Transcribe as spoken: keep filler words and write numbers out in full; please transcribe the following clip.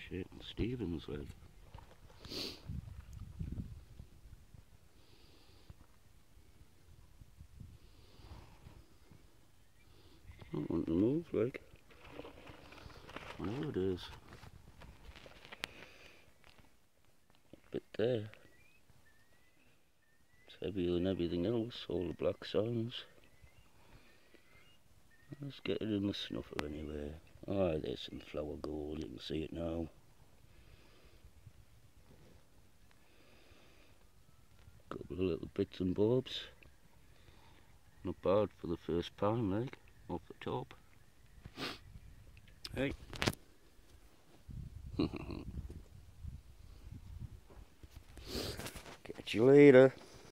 shit, Stevens like. I don't want to move like. Whatever it is. Bit there. It's heavier than everything else, all the black signs. Let's get it in the snuffer anyway. Ah, there's some flower gold, you can see it now. Couple of little bits and bobs. Not bad for the first pan, like, off the top. Hey. Catch you later.